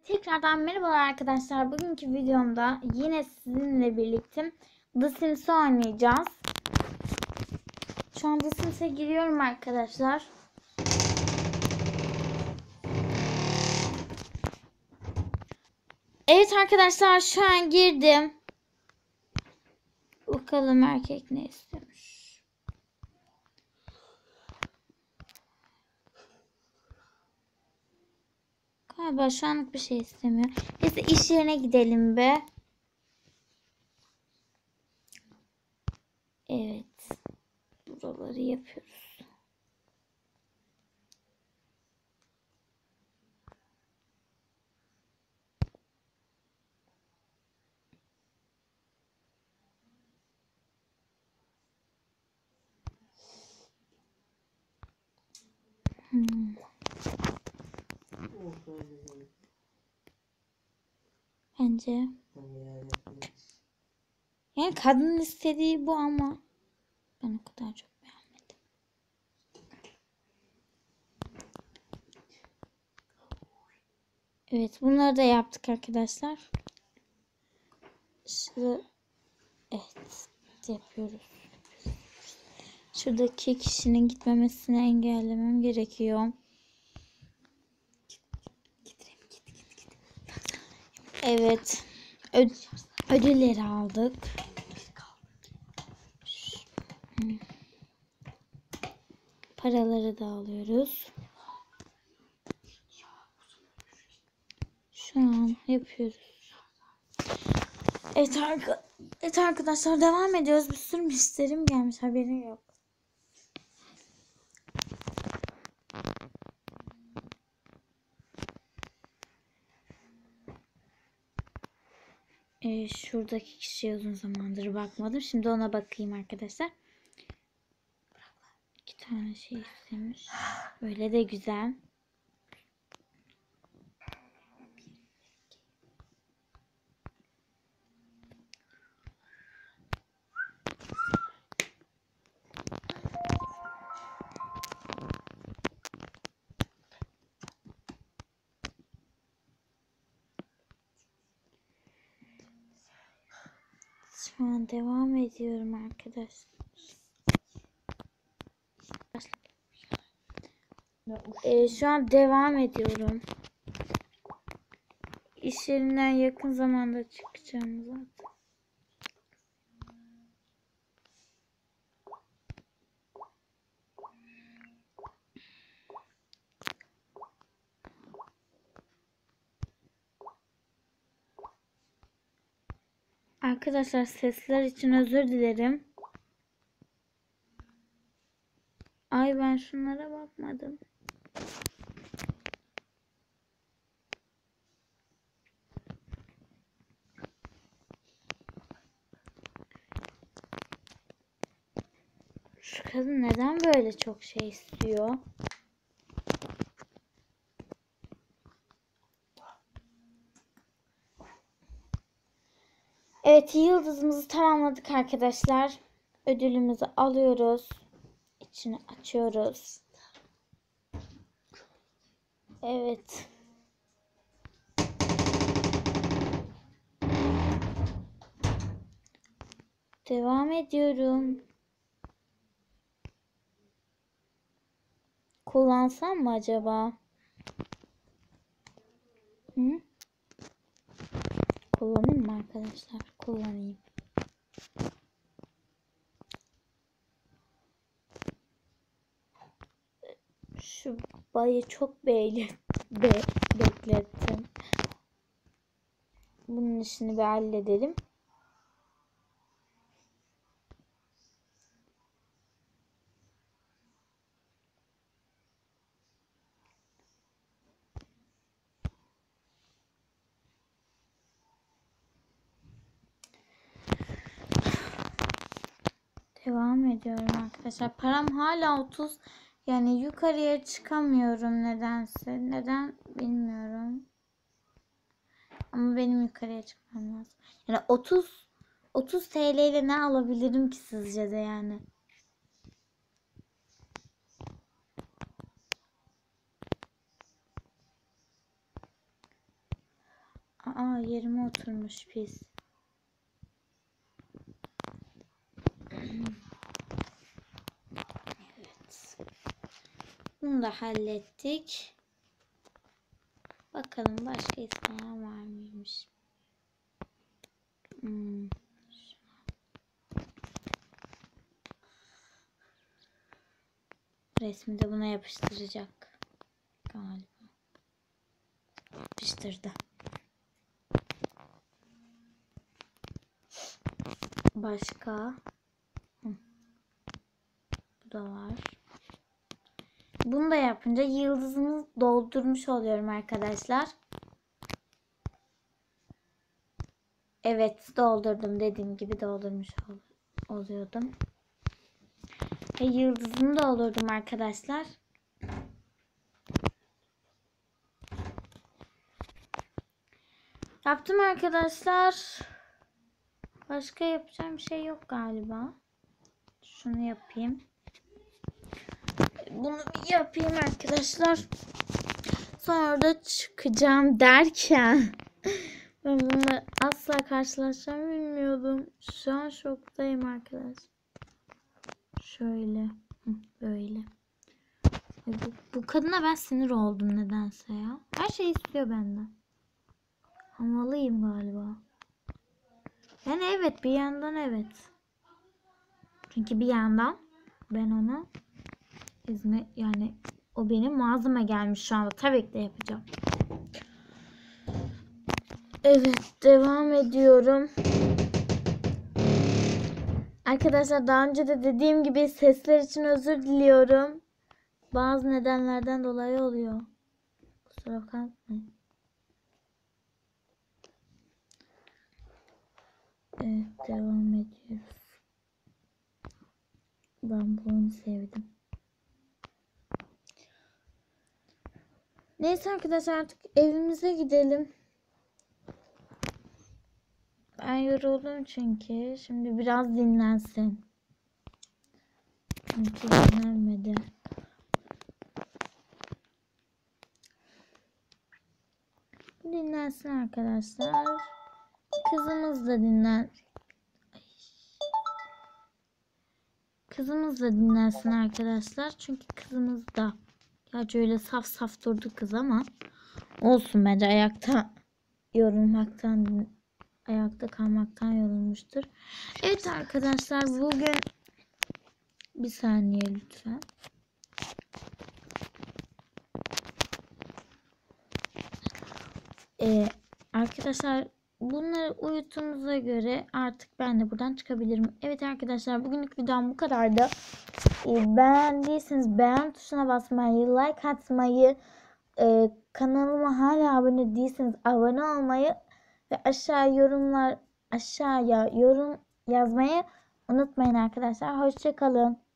Tekrardan merhabalar arkadaşlar. Bugünkü videomda yine sizinle birlikte The Sims'i oynayacağız. Şu an The Sims'e giriyorum arkadaşlar. Evet arkadaşlar, şu an girdim. Bakalım erkek ne istemiş. Galiba şu anlık bir şey istemiyor. Neyse, iş yerine gidelim be. Evet. Buraları yapıyoruz. Bence. Yani kadının istediği bu ama ben o kadar çok beğenmedim. Evet, bunları da yaptık arkadaşlar. Evet, yapıyoruz. Şuradaki kişinin gitmemesini engellemem gerekiyor. Evet. Ödülleri aldık. Paraları da alıyoruz. Şu an yapıyoruz. Evet arkadaşlar, devam ediyoruz. Bir sürü müşterim gelmiş, haberim yok. Şuradaki kişiye uzun zamandır bakmadım. Şimdi ona bakayım arkadaşlar. 2 tane şey istemiş. Böyle de güzel. Şu an devam ediyorum arkadaşlar. Şu an devam ediyorum. İş yerinden yakın zamanda çıkacağım zaten. Arkadaşlar, sesler için özür dilerim. Ay, ben şunlara bakmadım. Şu kadın neden böyle çok şey istiyor? Evet, yıldızımızı tamamladık arkadaşlar. Ödülümüzü alıyoruz. İçini açıyoruz. Evet. Devam ediyorum. Kullansam mı acaba? Hı? Kullanayım mı arkadaşlar? Kullanayım. Şu bayı çok beklettim. Bunun işini bir halledelim. Devam ediyorum arkadaşlar. Param hala 30. Yani yukarıya çıkamıyorum nedense. Neden bilmiyorum. Ama benim yukarıya çıkmam lazım. Yani 30 TL ile ne alabilirim ki sizce de yani? Aa, yerime oturmuş pis. Evet. Bunu da hallettik. Bakalım başka isteyen var mıymış? Resmi de buna yapıştıracak galiba. Yapıştırdı. Başka? Bu da var. Bunu da yapınca yıldızımı doldurmuş oluyorum arkadaşlar. Evet, doldurdum. Dediğim gibi doldurmuş oluyordum. Ve yıldızını doldurdum arkadaşlar. Yaptım arkadaşlar. Başka yapacağım şey yok galiba. Şunu yapayım. Bunu bir yapayım arkadaşlar. Sonra da çıkacağım derken ben bununla asla karşılaşacağımı bilmiyordum. Şu an şoktayım arkadaşlar. Şöyle. Böyle. Bu kadına ben sinir oldum nedense ya. Her şey istiyor benden. Hamalıyım galiba. Yani evet, bir yandan evet. Çünkü bir yandan ben ona yani o benim mağazama gelmiş şu anda. Tabii ki de yapacağım. Evet, devam ediyorum. Arkadaşlar daha önce de dediğim gibi sesler için özür diliyorum. Bazı nedenlerden dolayı oluyor. Kusura bakmayın. Evet, devam ediyoruz. Ben bunu sevdim. Neyse arkadaşlar, artık evimize gidelim. Ben yoruldum çünkü. Şimdi biraz dinlensin. Çünkü dinlenmedi. Dinlensin arkadaşlar. Kızımız da Kızımız da dinlensin arkadaşlar. Çünkü kızımız da gerçi öyle saf saf durdu kız ama olsun, bence ayakta kalmaktan yorulmuştur. Evet arkadaşlar, bugün bir saniye lütfen. Arkadaşlar, bunları uyuttuğumuza göre artık ben de buradan çıkabilirim. Evet arkadaşlar, bugünlük videom bu kadardı. Beğendiyseniz beğen tuşuna basmayı, like atmayı, kanalıma hala abone değilseniz abone olmayı ve aşağıya yorum yazmayı unutmayın arkadaşlar. Hoşça kalın.